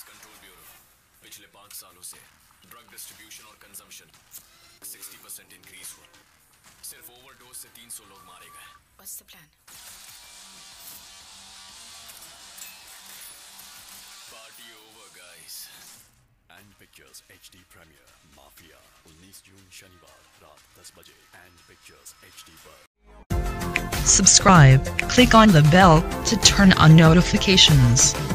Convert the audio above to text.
Drugs control bureau पिछले 5 सालों से ड्रग डिस्ट्रीब्यूशन और कंजम्पशन 60% इंक्रीज हुआ। सिर्फ ओवरडोज से 300 लोग मारे गए। What's the plan? Party over, guys. And Pictures HD Premiere Mafia 19 जून शनिवार रात 10 बजे And Pictures HD पर। Subscribe, click on the bell to turn on notifications.